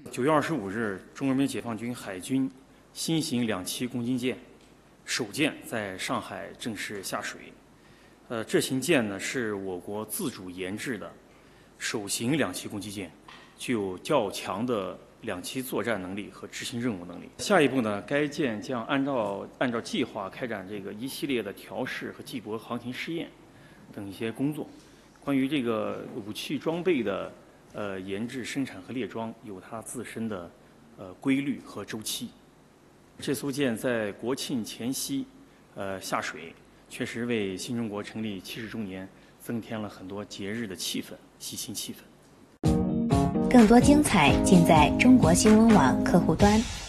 9月25日，中国人民解放军海军新型2栖攻击舰首舰在上海正式下水。这型舰呢是我国自主研制的首型2栖攻击舰，具有较强的2栖作战能力和执行任务能力。下一步呢，该舰将按照计划开展这个一系列的调试和技泊航行试验等一些工作。关于这个武器装备的研制、生产和列装有它自身的规律和周期。这艘舰在国庆前夕下水，确实为新中国成立70周年增添了很多节日的气氛、喜庆气氛。 更多精彩尽在中国新闻网客户端。